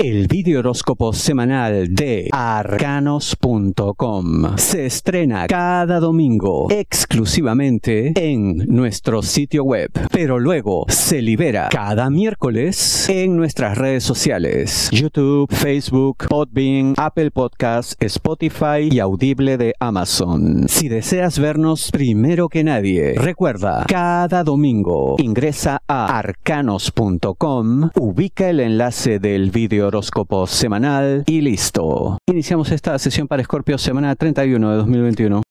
El videohoróscopo semanal de arcanos.com se estrena cada domingo exclusivamente en nuestro sitio web, pero luego se libera cada miércoles en nuestras redes sociales: YouTube, Facebook, Podbean, Apple Podcasts, Spotify y Audible de Amazon. Si deseas vernos primero que nadie, recuerda, cada domingo ingresa a arcanos.com, ubica el enlace del videohoróscopo semanal y listo. Iniciamos esta sesión para Escorpio, semana 31 de 2021.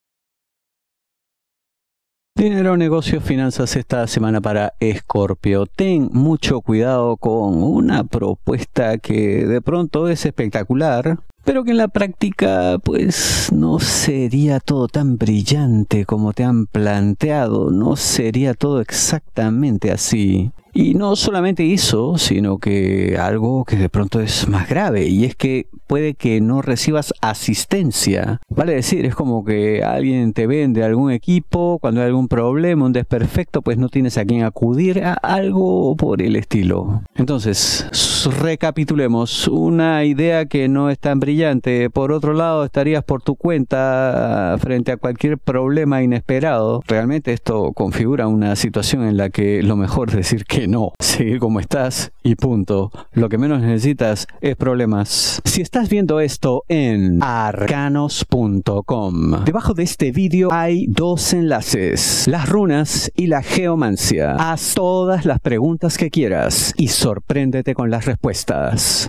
Dinero, negocios, finanzas esta semana para Escorpio. Ten mucho cuidado con una propuesta que de pronto es espectacular, pero que en la práctica pues no sería todo tan brillante como te han planteado, no sería todo exactamente así. Y no solamente eso, sino que algo que de pronto es más grave, y es que puede que no recibas asistencia. Vale decir, es como que alguien te vende algún equipo, cuando hay algún problema, un desperfecto, pues no tienes a quién acudir, a algo por el estilo. Entonces, recapitulemos, una idea que no es tan brillante. Por otro lado, estarías por tu cuenta frente a cualquier problema inesperado. Realmente esto configura una situación en la que lo mejor es decir que no, seguir como estás y punto. Lo que menos necesitas es problemas. Si estás viendo esto en arcanos.com, debajo de este vídeo hay dos enlaces: las runas y la geomancia. Haz todas las preguntas que quieras y sorpréndete con las respuestas.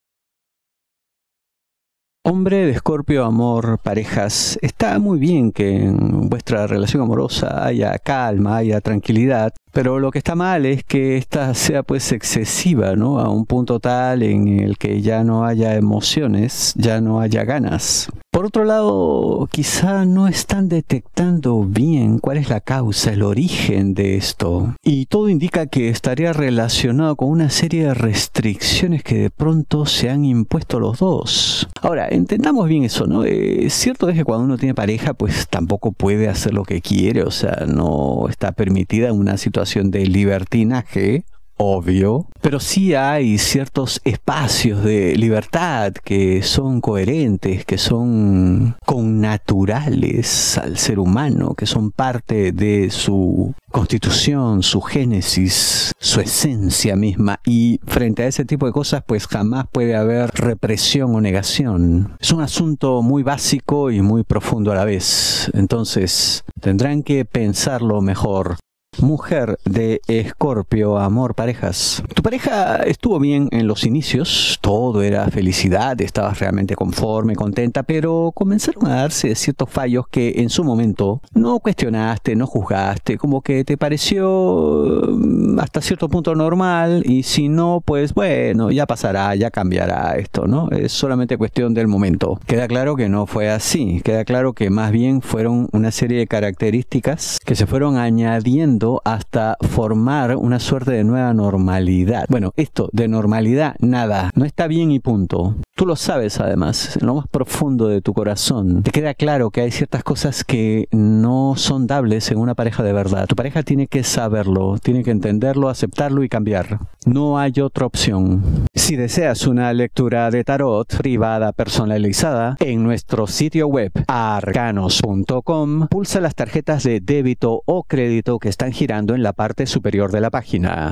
Hombre de Escorpio, amor, parejas, está muy bien que en vuestra relación amorosa haya calma, haya tranquilidad, pero lo que está mal es que esta sea pues excesiva, ¿no? A un punto tal en el que ya no haya emociones, ya no haya ganas. Por otro lado, quizá no están detectando bien cuál es la causa, el origen de esto. Y todo indica que estaría relacionado con una serie de restricciones que de pronto se han impuesto los dos. Ahora, entendamos bien eso, ¿no? Cierto es que cuando uno tiene pareja, pues tampoco puede hacer lo que quiere, o sea, no está permitida una situación de libertinaje, obvio, pero sí hay ciertos espacios de libertad que son coherentes, que son connaturales al ser humano, que son parte de su constitución, su génesis, su esencia misma, y frente a ese tipo de cosas pues jamás puede haber represión o negación. Es un asunto muy básico y muy profundo a la vez, entonces tendrán que pensarlo mejor. Mujer de Escorpio, amor, parejas. Tu pareja estuvo bien en los inicios, todo era felicidad, estabas realmente conforme, contenta, pero comenzaron a darse ciertos fallos que en su momento no cuestionaste, no juzgaste, como que te pareció hasta cierto punto normal, y si no, pues bueno, ya pasará, ya cambiará esto, ¿no? Es solamente cuestión del momento. Queda claro que no fue así, queda claro que más bien fueron una serie de características que se fueron añadiendo hasta formar una suerte de nueva normalidad. Bueno, esto de normalidad, nada, no está bien y punto. Tú lo sabes además, en lo más profundo de tu corazón. Te queda claro que hay ciertas cosas que no son dables en una pareja de verdad. Tu pareja tiene que saberlo, tiene que entenderlo, aceptarlo y cambiar. No hay otra opción. Si deseas una lectura de tarot privada personalizada, en nuestro sitio web arcanos.com, pulsa las tarjetas de débito o crédito que están girando en la parte superior de la página.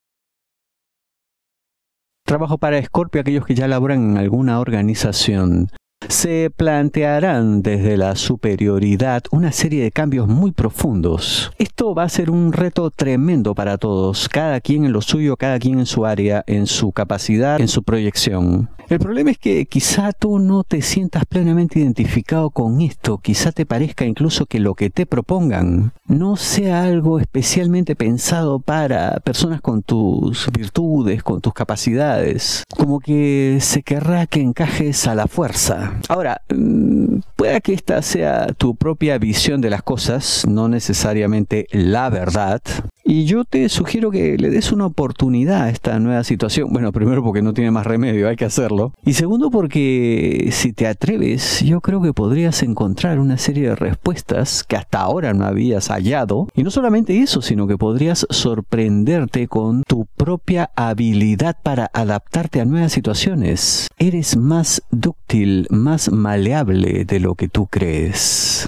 Trabajo para Escorpio, aquellos que ya laboran en alguna organización. Se plantearán desde la superioridad una serie de cambios muy profundos. Esto va a ser un reto tremendo para todos, cada quien en lo suyo, cada quien en su área, en su capacidad, en su proyección. El problema es que quizá tú no te sientas plenamente identificado con esto, quizá te parezca incluso que lo que te propongan no sea algo especialmente pensado para personas con tus virtudes, con tus capacidades, como que se querrá que encajes a la fuerza. Ahora, pueda que esta sea tu propia visión de las cosas, no necesariamente la verdad. Y yo te sugiero que le des una oportunidad a esta nueva situación. Bueno, primero porque no tiene más remedio, hay que hacerlo. Y segundo porque si te atreves, yo creo que podrías encontrar una serie de respuestas que hasta ahora no habías hallado. Y no solamente eso, sino que podrías sorprenderte con tu propia habilidad para adaptarte a nuevas situaciones. Eres más dúctil, más maleable de lo que tú crees.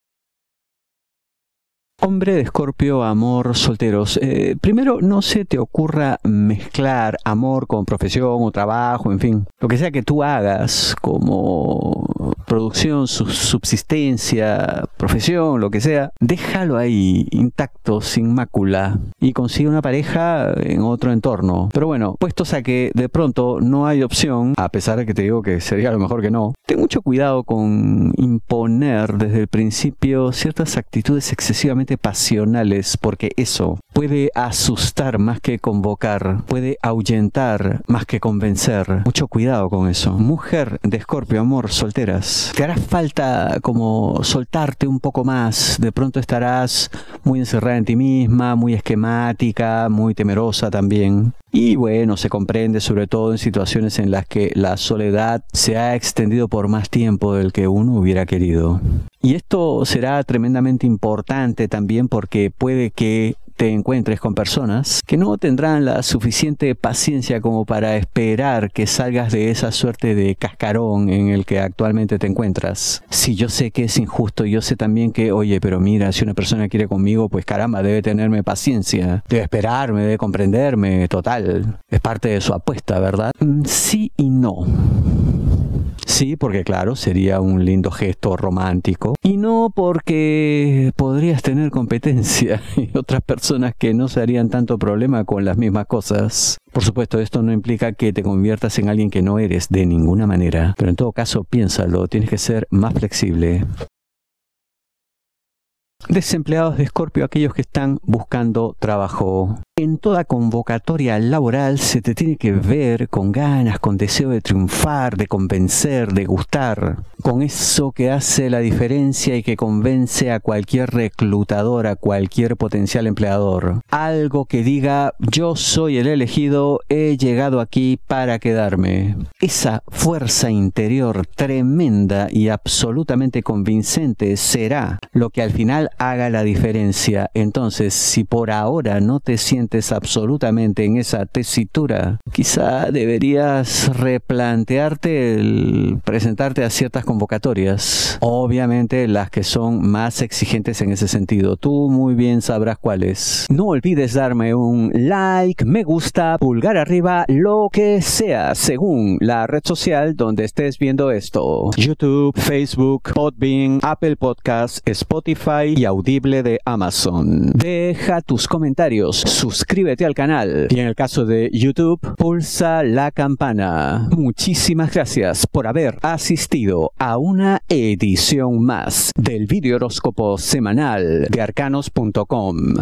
Hombre de Escorpio, amor, solteros. Primero, no se te ocurra mezclar amor con profesión o trabajo, en fin. Lo que sea que tú hagas como producción, subsistencia, profesión, lo que sea, déjalo ahí intacto, sin mácula, y consigue una pareja en otro entorno. Pero bueno, puestos a que de pronto no hay opción, a pesar de que te digo que sería lo mejor que no, ten mucho cuidado con imponer desde el principio ciertas actitudes excesivamente pasionales, porque eso puede asustar más que convocar, puede ahuyentar más que convencer. Mucho cuidado con eso. Mujer de Escorpio, amor, solteras. Te hará falta como soltarte un poco más. De pronto estarás muy encerrada en ti misma, muy esquemática, muy temerosa también. Y bueno, se comprende sobre todo en situaciones en las que la soledad se ha extendido por más tiempo del que uno hubiera querido. Y esto será tremendamente importante también porque puede que te encuentres con personas que no tendrán la suficiente paciencia como para esperar que salgas de esa suerte de cascarón en el que actualmente te encuentras. Sí, yo sé que es injusto, yo sé también que, oye, pero mira, si una persona quiere conmigo, pues caramba, debe tenerme paciencia, debe esperarme, debe comprenderme, total, es parte de su apuesta, ¿verdad? Sí y no. Sí, porque claro, sería un lindo gesto romántico. Y no porque podrías tener competencia y otras personas que no se harían tanto problema con las mismas cosas. Por supuesto, esto no implica que te conviertas en alguien que no eres de ninguna manera. Pero en todo caso, piénsalo, tienes que ser más flexible. Desempleados de Escorpio, aquellos que están buscando trabajo. En toda convocatoria laboral se te tiene que ver con ganas, con deseo de triunfar, de convencer, de gustar. Con eso que hace la diferencia y que convence a cualquier reclutador, a cualquier potencial empleador. Algo que diga, yo soy el elegido, he llegado aquí para quedarme. Esa fuerza interior tremenda y absolutamente convincente será lo que al final haga la diferencia. Entonces, si por ahora no te sientes absolutamente en esa tesitura, quizá deberías replantearte el presentarte a ciertas convocatorias. Obviamente las que son más exigentes en ese sentido. Tú muy bien sabrás cuáles. No olvides darme un like, me gusta, pulgar arriba, lo que sea, según la red social donde estés viendo esto. YouTube, Facebook, Podbean, Apple Podcasts, Spotify y Audible de Amazon. Deja tus comentarios, suscríbete al canal y en el caso de YouTube, pulsa la campana. Muchísimas gracias por haber asistido a una edición más del video horóscopo semanal de arcanos.com.